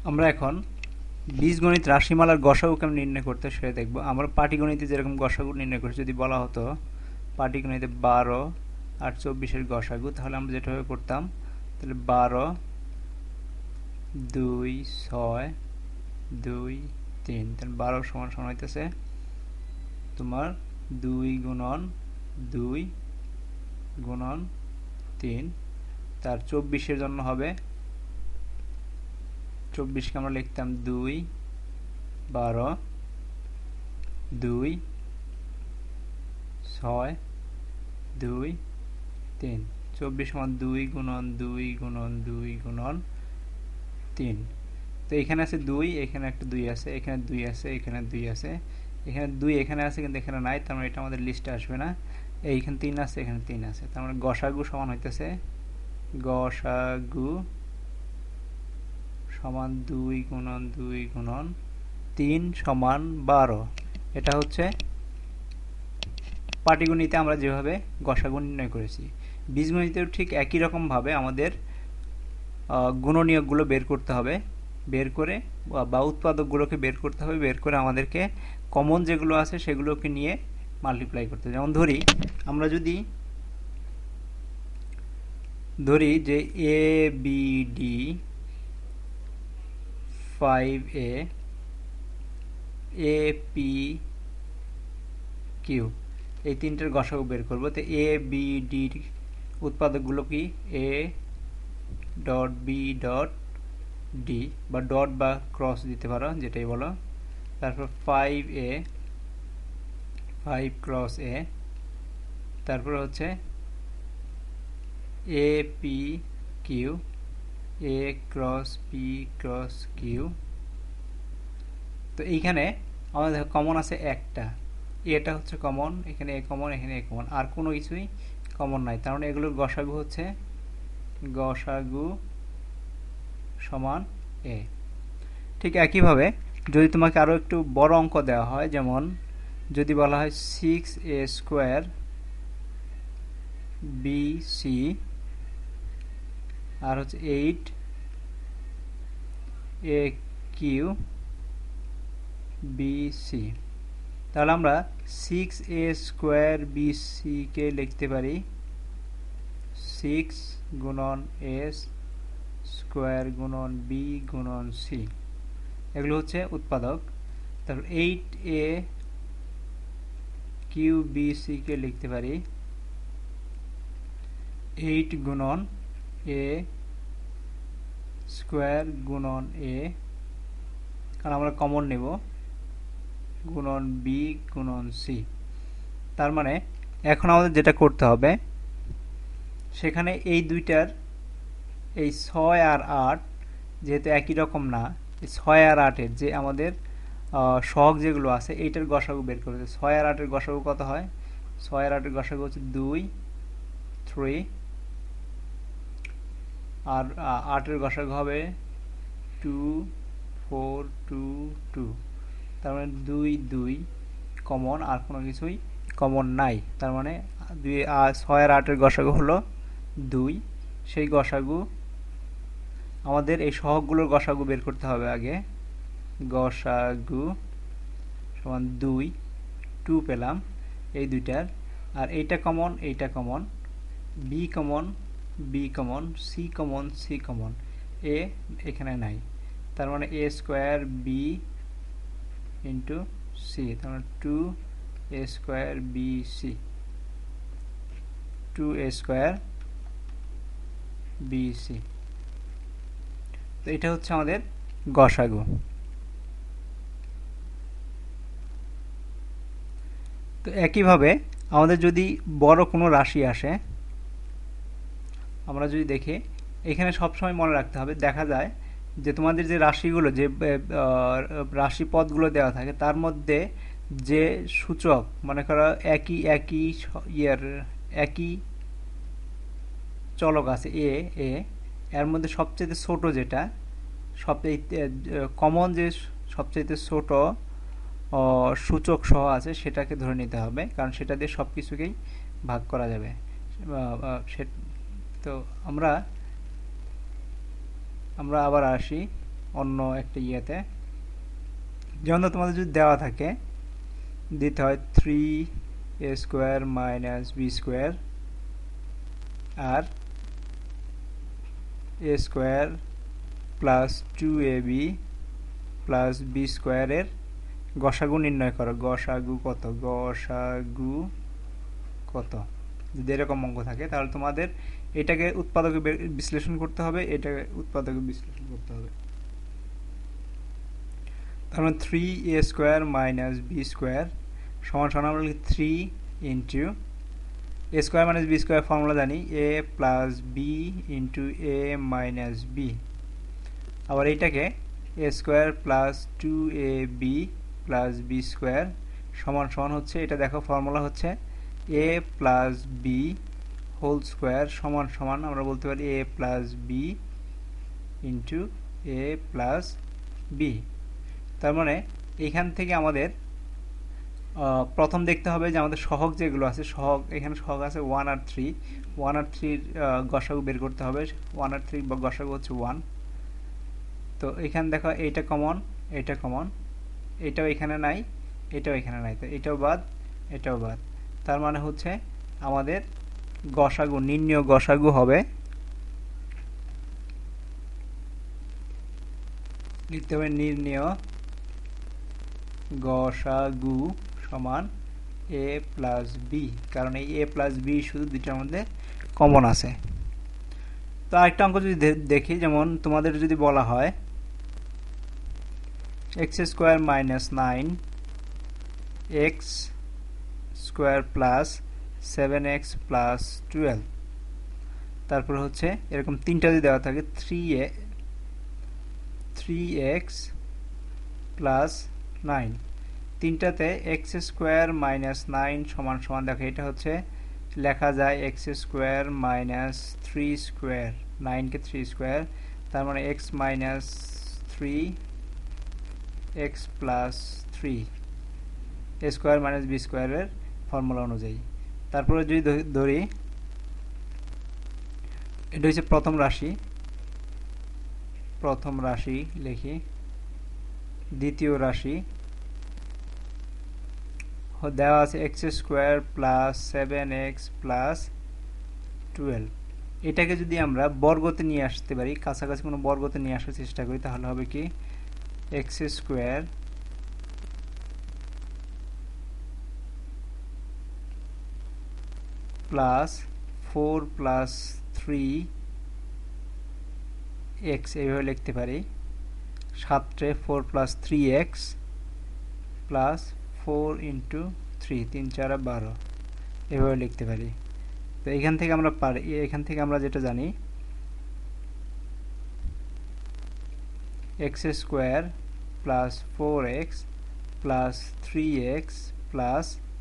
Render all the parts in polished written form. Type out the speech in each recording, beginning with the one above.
আমরা এখন বীজগণিত রাশিমালার গসাগু কেমন নির্ণয় করতে সেটা দেখব। আমরা পাটিগণিতে যেরকম গসাগু নির্ণয় করছি, যদি বলা হতো পাটিগণিতে 12 আর 24-এর গসাগু, তাহলে আমরা যেভাবে করতাম, তাহলে 12 2 6 2 3, তাহলে 12 সমান সমান হইতেছে তোমার 2 গুণন 2 গুণন 3। তার 24-এর জন্য হবে 24কে আমরা লিখতাম 2 12 2 6 2 3। 24 সমান 2 গুণন 2 গুণন 2 গুণন 3। তো এখানে আছে 2, এখানে একটা 2 আছে, এখানে 2 আছে, এখানে 2 আছে, এখানে 2 এখানে আছে কিন্তু এখানে নাই, তার মানে এটা আমাদের লিস্টে আসবে না। এইখানে 3 আছে, এখানে 3 আছে, তার মানে গসাগু সমান হইতেছে গসাগু সমান 2 গুণন 2 গুণন 3 সমান 12। এটা হচ্ছে পাটিগণিতে আমরা যেভাবে গসাগু নির্ণয় করেছি। বীজগণিতেও ঠিক একই রকমভাবে আমাদের গুণনীয়কগুলো বের করতে হবে, বের করে বা উৎপাদকগুলোকে বের করতে হবে, বের করে আমাদেরকে কমন যেগুলো আছে সেগুলোকে নিয়ে মাল্টিপ্লাই করতে হবে। যেমন আমরা যদি ধরি যে A B D 5a A P Q, এই তিনটের গসাগু বের করব। তো এ বি ডির উৎপাদকগুলো কি? A dot B dot D, বা ডট বা ক্রস দিতে পারো, যেটাই বলো। তারপর 5a 5 ক্রস এ, তারপর হচ্ছে A P Q A cross P cross Q. তো এইখানে আমাদের কমন আছে একটা, এটা হচ্ছে কমন, এখানে এ কমন, এখানে এ কমন, আর কোনো কিছুই কমন নাই। তার মানে এগুলোর গসাগু হচ্ছে গসাগু সমান এ। ঠিক একইভাবে যদি তোমাকে আরও একটু বড় অঙ্ক দেওয়া হয়, যেমন যদি বলা হয় 6a স্কোয়ার বি সি আর হচ্ছে 8a কিউ বি সি, তাহলে আমরা 6a square B C K লিখতে পারি 6 গুণন এস স্কোয়ার গুণন বি গুণন সি, এগুলো হচ্ছে উৎপাদক। তারপর 8a Q B C K লিখতে পারি 8 গুণন এ স্কোয়ার গুণন এ, কারণ আমরা কমন নেব, গুণন বি গুণন সি। তার মানে এখন আমাদের যেটা করতে হবে, সেখানে এই দুইটার এই 6 আর 8 যেহেতু একই রকম না, এই 6 আর 8-এর যে আমাদের সহগ যেগুলো আছে, এইটার গসাগু বের করতে। 6 আর 8-এর গসাগু কত হয়? 6 আর 8-এর গসাগু হচ্ছে 2 3, আর 8-এর গসাগু হবে 2 4 2 2। তার মানে 2 2 কমন, আর কোনো কিছুই কমন নাই। তার মানে 6 আর 8-এর গসাগু হলো 2। সেই গসাগু আমাদের এই সহগগুলোর গসাগু বের করতে হবে আগে। গসাগু সমান 2 2 পেলাম এই দুইটার, আর এইটা কমন, এইটা common, B common, B common, C common, C common, A এখানে নাই। তার মানে A square B into C, তার মানে 2a square B C, 2a square B C. তো এটা হচ্ছে আমাদের গসাগু। তো একইভাবে আমাদের যদি বড় কোনো রাশি আসে, আমরা যদি দেখি, এখানে সবসময় মনে রাখতে হবে, দেখা যায় যে তোমাদের যে রাশিগুলো, যে রাশি পদগুলো দেওয়া থাকে, তার মধ্যে যে সূচক, মনে করো একই একই চলক আছে এ এ, এর মধ্যে সবচেয়ে ছোট যেটা, সবচেয়ে কমন যে সবচেয়ে ছোট সূচক সহ আছে, সেটাকে ধরে নিতে হবে, কারণ সেটা দিয়ে সব কিছুকেই ভাগ করা যাবে। তো আমরা আবার আসি অন্য একটা ইয়েতে। যেমন তোমাদের যদি দেওয়া থাকে দিতে হয় 3a square minus B square আর a square plus 2ab plus B স্কোয়ারের গসাগু নির্ণয় করো। গসাগু কত, গসাগু কত, যদি এরকম অঙ্ক থাকে তাহলে তোমাদের এটাকে উৎপাদকে বিশ্লেষণ করতে হবে, এটাকে উৎপাদকে বিশ্লেষণ করতে হবে। তারপর 3a square minus B square সমান সমান আমরা লিখি 3 into a square minus B square formula জানি a plus B into a minus B. আবার এইটাকে a square plus 2ab plus B square সমান সমান হচ্ছে, এটা দেখো ফর্মুলা হচ্ছে a plus B whole square সমান সমান আমরা বলতে পারি a plus B into a plus B. তার মানে এইখান থেকে আমাদের প্রথম দেখতে হবে যে আমাদের সহগ যেগুলো আছে, সহগ এখানে সহগ আছে 1 আর 3, 1 আর 3 গসাগু বের করতে হবে। 1 আর 3 গসাগু হচ্ছে 1। তো এখানে দেখো এইটা কমন, এটা কমন, এটাও এখানে নাই, এটাও এখানে নাই, তো এটাও বাদ, এটাও বাদ। তার মানে হচ্ছে আমাদের গসাগু, নির্ণয় গসাগু হবে, লিখতে হবে নির্ণয় গসাগু সমান a প্লাস বি, কারণ এই a প্লাস বি শুধু দুইটার মধ্যে কমন আছে। তো আরেকটা অঙ্ক যদি দেখি, যেমন তোমাদের যদি বলা হয় x square minus 9 x square plus 7x plus 12, তারপর হচ্ছে এরকম তিনটা যদি দেওয়া থাকে 3x প্লাস 9, তিনটাতে x স্কোয়ার মাইনাস 9 সমান সমান দেখো এটা হচ্ছে লেখা যায় x স্কোয়ার মাইনাস 3 স্কোয়ার, 9কে 3 স্কোয়ার, তার মানে x minus 3 x plus 3 a square minus B স্কোয়ারের ফর্মুলা অনুযায়ী। তারপরে যদি ধরি এটা হচ্ছে প্রথম রাশি, প্রথম রাশি লিখি, দ্বিতীয় রাশি দেওয়া আছে x square plus 7x plus 12, এটাকে যদি আমরা বর্গতে নিয়ে আসতে পারি, কাছাকাছি কোনো বর্গতে নিয়ে আসার চেষ্টা করি, তাহলে হবে কি x square plus 4 plus 3x এইভাবে লিখতে পারি, 7 4 প্লাস 3x প্লাস 4 ইন্টু 3, 3 4 12 এভাবে লিখতে পারি। তো এখান থেকে আমরা পারি, এখান থেকে আমরা যেটা জানি x square plus 4x plus 3x plus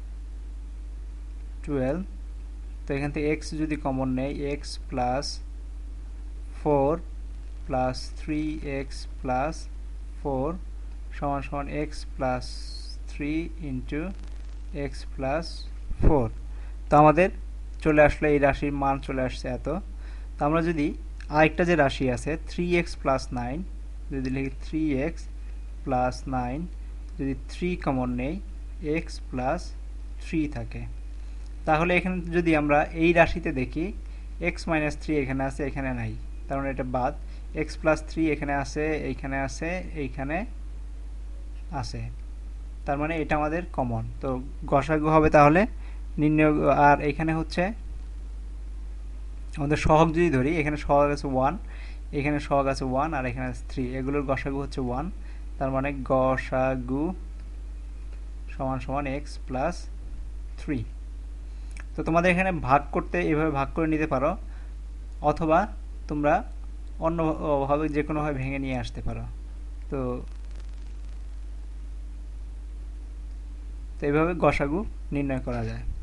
12, তো এখান থেকে x যদি কমন নেই x plus 4 plus 3x plus 4 সমান সমান x plus 3 into x plus 4। তো আমাদের চলে আসলে এই রাশির মান চলে আসছে এত। তো আমরা যদি আরেকটা যে রাশি আছে 3x প্লাস 9, যদি লিখি 3x প্লাস 9, যদি 3 কমন নেই x প্লাস 3 থাকে, তাহলে এখানে যদি আমরা এই রাশিতে দেখি x মাইনাস 3 এখানে আছে, এখানে নাই, তার মানে এটা বাদ। x প্লাস 3 এখানে আছে, এইখানে আছে, এইখানে আছে, তার মানে এটা আমাদের কমন। তো গসাগু হবে তাহলে নির্ণয়। আর এখানে হচ্ছে আমাদের সহগ যদি ধরি, এখানে সহগ আছে 1, এখানে সহগ আছে 1, আর এখানে আছে 3, এগুলোর গসাগু হচ্ছে 1, তার মানে গসাগু সমান সমান x প্লাস 3। তো তোমাদের এখানে ভাগ করতে এভাবে ভাগ করে নিতে পারো, অথবা তোমরা অন্যভাবে যে কোনোভাবে ভেঙে নিয়ে আসতে পারো। তো এইভাবে গসাগু নির্ণয় করা যায়।